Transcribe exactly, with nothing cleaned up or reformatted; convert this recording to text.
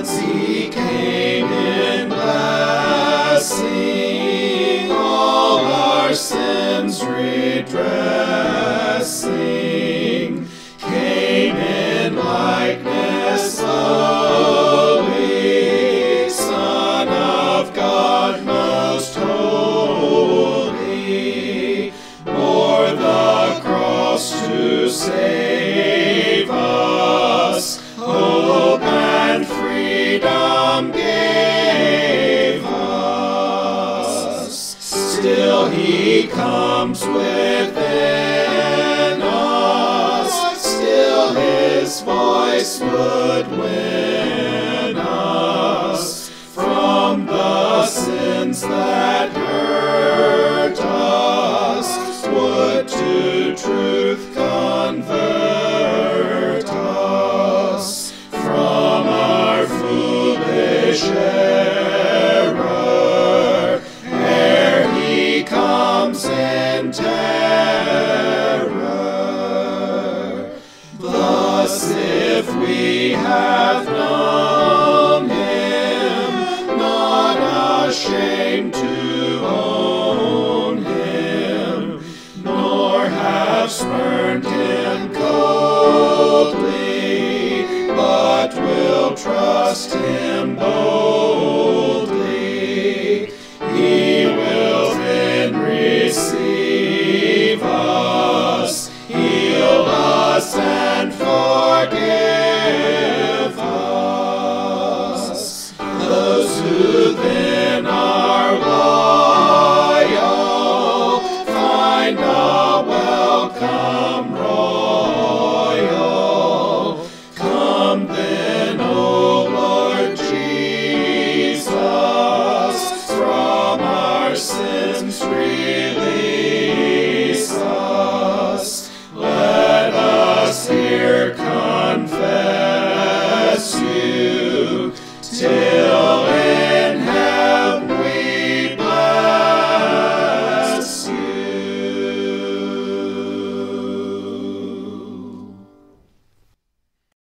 once he came in blessing, all our sins redressing, came in likeness lowly, Son of God most holy, bore the cross to save us, hope and freedom gave us. Still he comes within us, still his voice would win us from the sins that hurt us, would to truth convert us from our foolish error, ere he comes in terror. Thus if we have known him, not ashamed to own him, nor have spurned him coldly, but will trust him